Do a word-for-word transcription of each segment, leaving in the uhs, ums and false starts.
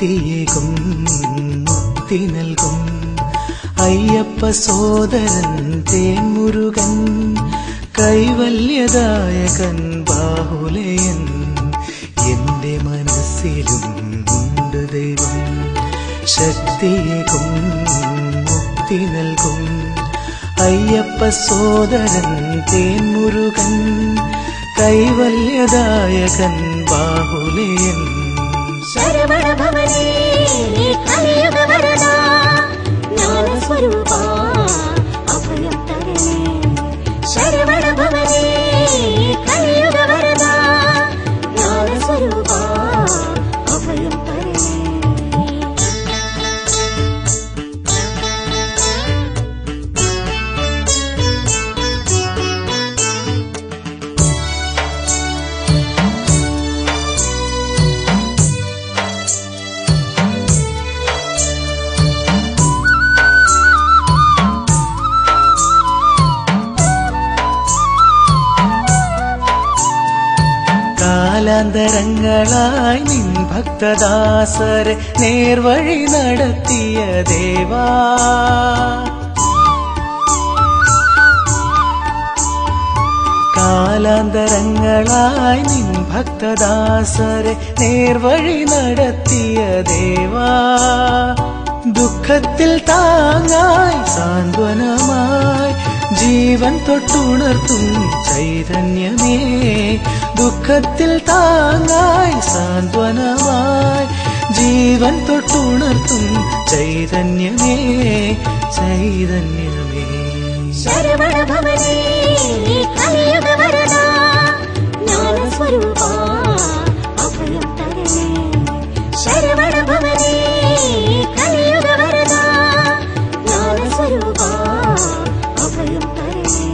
ശക്തിയേകും മുക്തി നൽകും അയ്യപ്പ സോദരൻ തേൻമുരുകൻ കൈവല്യദായകൻ ബാഹുലയൻ എന്റെ മനസ്സിലും ഉണ്ട് ദൈവം ശക്തിയേകും മുക്തി നൽകും അയ്യപ്പ സോദരൻ തേൻമുരുകൻ കൈവല്യദായകൻ ബാഹുലയൻ ശരവണ ഭവനേ കലിയുഗ വരദാ ജ്ഞാന സ്വരൂപാ അഭയം തരണേ ശരവണ ഭവനേ കലിയുഗ വരദാ ജ്ഞാന സ്വരൂപാ അഭയം തരണേ കാലാന്തരങ്ങളായി നിൻ ഭക്തദാസരെ നേർവഴി നടത്തിയ ദേവാ കാലാന്തരങ്ങളായി നിൻ ഭക്തദാസരെ നേർവഴി നടത്തിയ ദേവാ ദുഃഖത്തിൽ താങ്ങായി സാന്ത്വനമായി ജീവൻ തൊട്ടുണർത്തും ചൈതന്യമേ ദുഃഖത്തിൽ താങ്ങായി സാന്ത്വനമായി ജീവൻ തൊട്ടുണർത്തും ചൈതന്യമേ ചൈതന്യമേ ശരവണ ഭവനേ കലിയുഗ വരദാ ജ്ഞാന സ്വരൂപാ അഭയം തരണേ ശരവണ ഭവനേ കലിയുഗ വരദാ ജ്ഞാന സ്വരൂപാ അഭയം തരണേ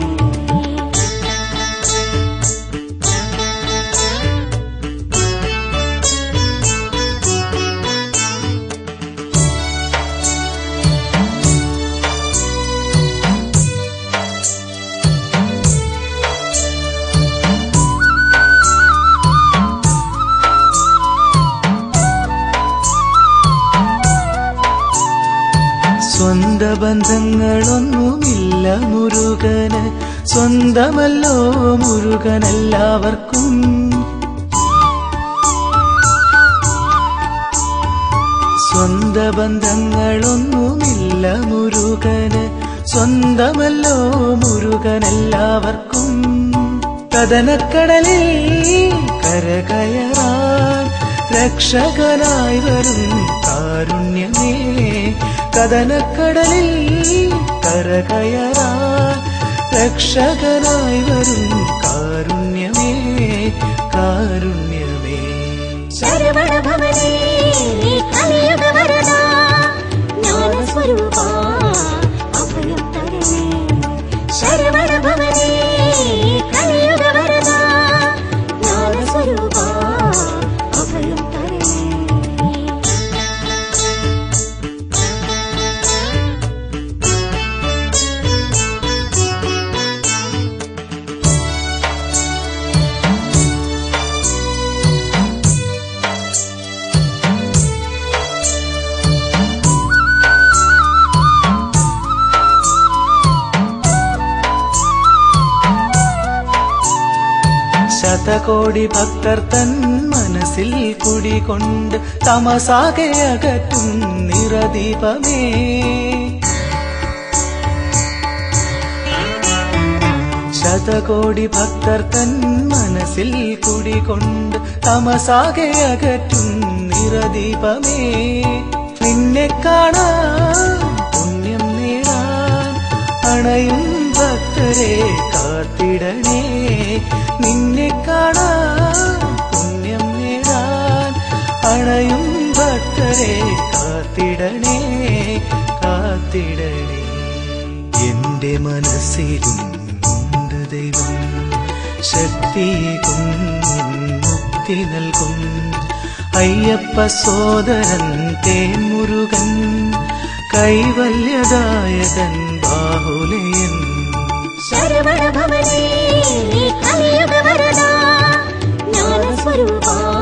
സ്വന്ത ബന്ധങ്ങളൊന്നുമില്ല മുരുകന് സ്വന്തമല്ലോ മുരുകനെല്ലാവർക്കും സ്വന്ത ബന്ധങ്ങളൊന്നുമില്ല മുരുകന് സ്വന്തമല്ലോ മുരുകനെല്ലാവർക്കും കദനക്കടലിൽ കരകയറാൻ രക്ഷകനായി വരും കാരുണ്യമേ കദനക്കടലിൽ കരകയറാൻ രക്ഷകനായി വരും കാരുണ്യമേ കാരുണ്യമേ ശരവണ ഭവനേ കലിയുഗ വരദാ ജ്ഞാന സ്വരൂപാ അഭയം തരണേ ശരവണ ഭവനേ കലിയുഗ വരദാ ജ്ഞാന സ്വരൂപാ അഭയം തരണേ ശതകോടി ഭക്തർ തൻ മനസ്സിൽ കുടികൊണ്ട് തമസാകെ അകറ്റും നിറദീപമേ ശതകോടി ഭക്തർ തൻ മനസ്സിൽ കുടികൊണ്ട് തമസാകെ അകറ്റും നിറദീപമേ നിന്നെ കാണാൻ പുണ്യം നേടാൻ അണയും ഭക്തരെ കാത്തിടണേ നിന്നെ കാണാൻ പുണ്യം നേടാൻ അണയും ഭക്തരെ കാത്തിടണേ കാത്തിടണേ എന്റെ മനസ്സിലും ഉണ്ട് ദൈവം ശക്തിയേകും മുക്തി നൽകും അയ്യപ്പ സോദരൻ തേൻമുരുകൻ കൈവല്യദായകൻ ബാഹുലയൻ ശരവണ ഭവനേ കലിയുഗ വരദാ ജ്ഞാന സ്വരൂപാ